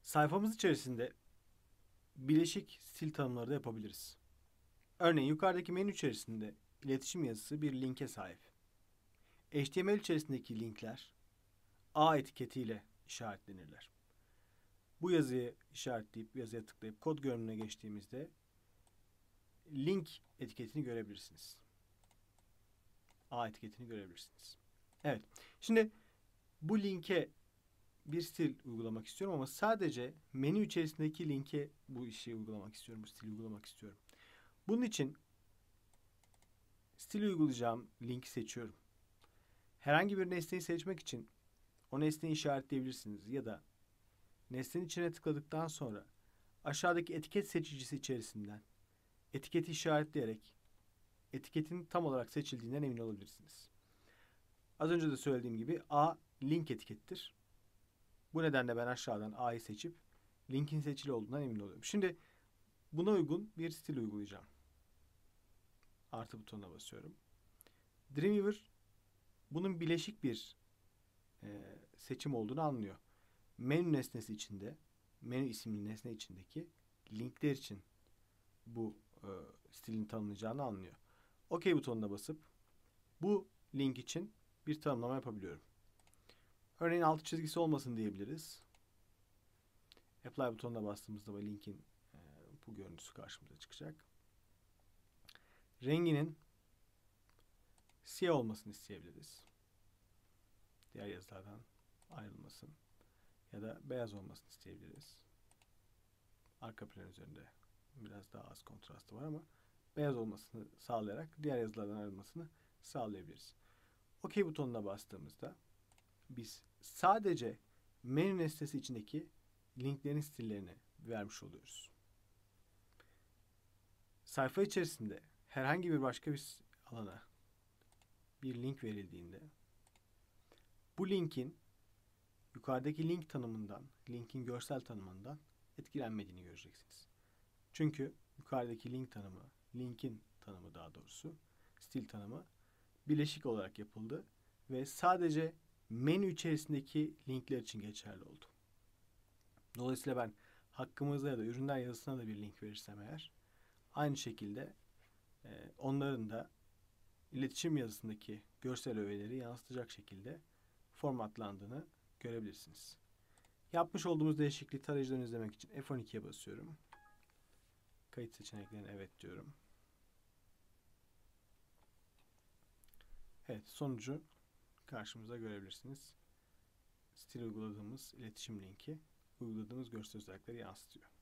Sayfamız içerisinde bileşik stil tanımları da yapabiliriz. Örneğin yukarıdaki menü içerisinde iletişim yazısı bir linke sahip. HTML içerisindeki linkler A etiketiyle işaretlenirler. Bu yazıyı işaretleyip yazıya tıklayıp kod görünümüne geçtiğimizde link etiketini görebilirsiniz. A etiketini görebilirsiniz. Evet. Şimdi bu linke bir stil uygulamak istiyorum ama sadece menü içerisindeki linke bu işi uygulamak istiyorum. Bu stili uygulamak istiyorum. Bunun için stili uygulayacağım linki seçiyorum. Herhangi bir nesneyi seçmek için o nesneyi işaretleyebilirsiniz ya da nesnenin içine tıkladıktan sonra aşağıdaki etiket seçicisi içerisinden etiketi işaretleyerek etiketin tam olarak seçildiğinden emin olabilirsiniz. Az önce de söylediğim gibi A link etikettir. Bu nedenle ben aşağıdan A'yı seçip linkin seçili olduğundan emin oluyorum. Şimdi buna uygun bir stil uygulayacağım. Artı butonuna basıyorum. Dreamweaver bunun bileşik bir seçim olduğunu anlıyor. Menü nesnesi içinde, menü isimli nesne içindeki linkler için bu stilin tanımlayacağını anlıyor. OK butonuna basıp bu link için bir tanımlama yapabiliyorum. Örneğin altı çizgisi olmasın diyebiliriz. Apply butonuna bastığımızda bu linkin bu görüntüsü karşımıza çıkacak. Renginin siyah olmasını isteyebiliriz. Diğer yazılardan ayrılmasın. Ya da beyaz olmasını isteyebiliriz. Arka plan üzerinde biraz daha az kontrastı var ama beyaz olmasını sağlayarak diğer yazılardan ayrılmasını sağlayabiliriz. OK butonuna bastığımızda biz sadece menü nesnesi içindeki linklerin stillerini vermiş oluyoruz. Sayfa içerisinde herhangi bir başka bir alana bir link verildiğinde bu linkin yukarıdaki link tanımından, linkin görsel tanımından etkilenmediğini göreceksiniz. Çünkü yukarıdaki link tanımı, linkin tanımı daha doğrusu, stil tanımı bileşik olarak yapıldı ve sadece menü içerisindeki linkler için geçerli oldu. Dolayısıyla ben hakkımızda ya da ürünler yazısına da bir link verirsem eğer, aynı şekilde onların da iletişim yazısındaki görsel öğeleri yansıtacak şekilde formatlandığını görebilirsiniz. Yapmış olduğumuz değişikliği tarayıcıdan izlemek için F12'ye basıyorum. Kayıt seçeneklerine evet diyorum. Evet, sonucu karşımıza görebilirsiniz. Stil uyguladığımız iletişim linki uyguladığımız görsel özellikleri yansıtıyor.